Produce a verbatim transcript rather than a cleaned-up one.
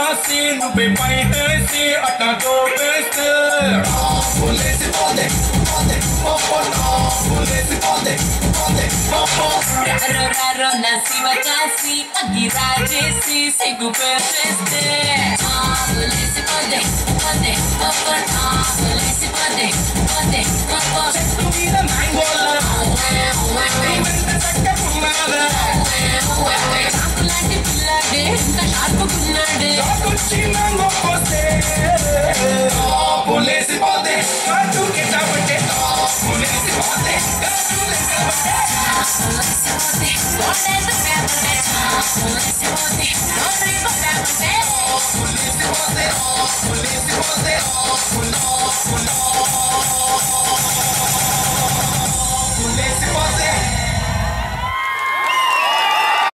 classe, no bem pai desse, até do beste. Polícia pode, pode, popo no. Polícia pode, pode, popo. Raro, raro, nasciva casi, agirajesi, sigu peste. Polícia pode, pode, popo no. Polícia pode, pode, popo. Tu vida mangola, mente saca fumada. Laati pillade, inta sharp kunnade. Kuchi mango poste. Polícia pode, katu ke tabate. Polícia pode, katu le tabate. Polícia pode, don't let the family talk. Polícia pode, don't leave a family. Polícia pode, polícia